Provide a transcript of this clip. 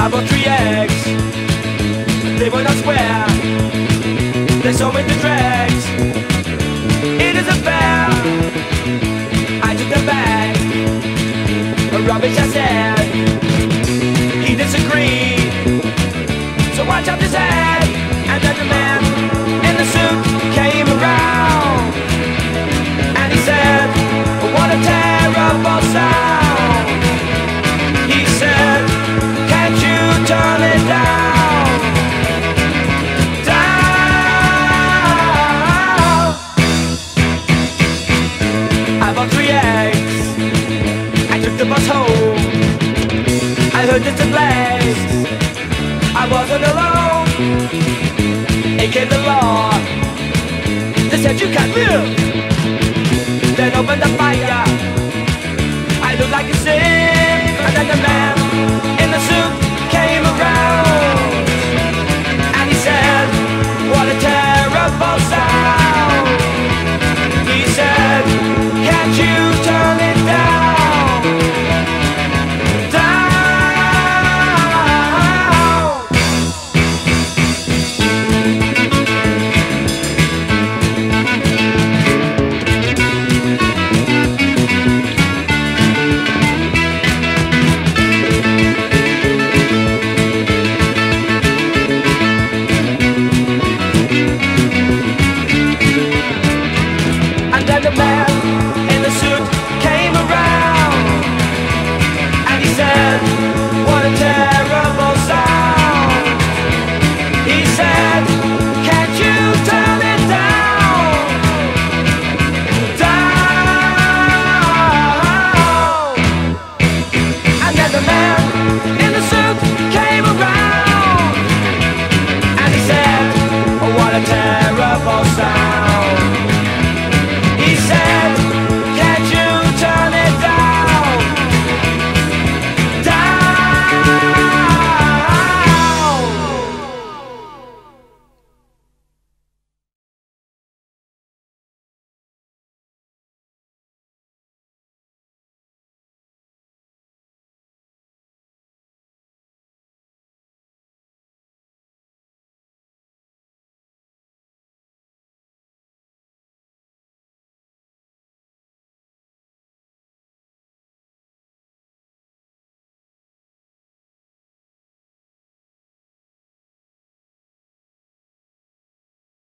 bought 3 eggs. They were not square. They sold me the dregs. It isn't fair. I took them back. Rubbish, I said. He disagreed. So I chopped his head. And then the man in the suit came around. And he said, what a terrible sound. He said, can't you turn it down? Down. I bought 3 eggs. I took the bus home. I heard it's a place. I wasn't alone. It came the law. They said you can't live. Then opened the fire. I looked like a sin. And then the man in the suit came around. And he said, what a terrible sound. He said, can't you turn it down? Down. And then the man in the suit came around. And he said, what a terrible sound. He said, can't you turn it down? Down. And then the man in the suit came around. And he said, what a terrible sound.